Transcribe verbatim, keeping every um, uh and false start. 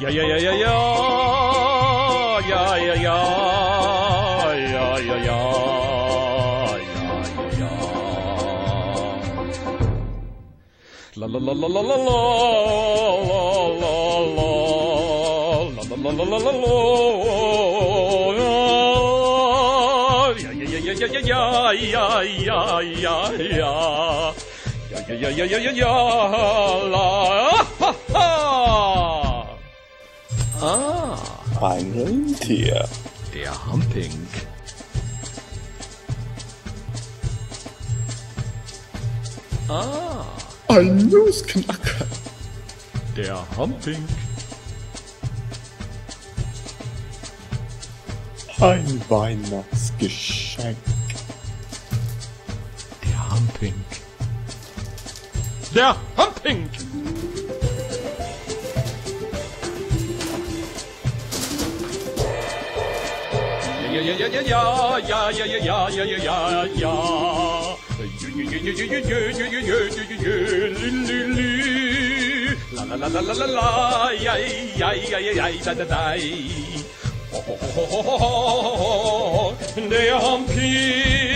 Ja, ja, ja, ja, ja, ja, ja, ja, ja, ja, ja, ja, ja. La la la la la la la la la la la la la la la la. Ja, ja, ja, ja, ja, ja, ja, ja, ja. Ja, ja, ja, ja, ja, ja, ja, la, ha, ha. Ah, ein Rentier. Der Humpink. Ah, Ein Nussknacker. der Humpink. Ein Weihnachtsgeschenk. Der Humpink. Der Humpink. Ja, ja, ja, ja, ja, ja, ja, ja, ja, ja, ja, ja, ja. La la la la la la la, ja, ja, ja, ja, ja, da da da. Ho ho ho ho ho ho, der Humpink.